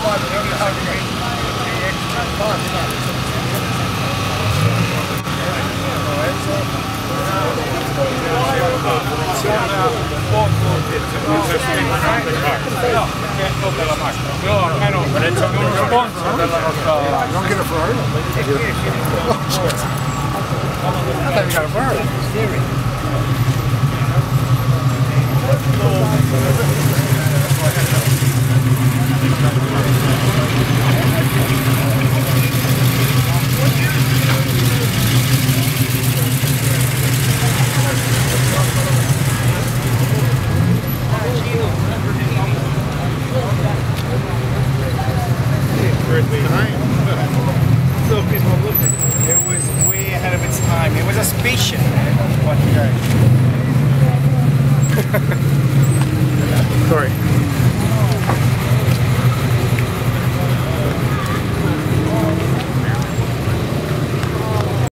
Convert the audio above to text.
Don't get a Ferrari? I thought you got a Ferrari. It was way ahead of its time. It was a spaceship. Sorry.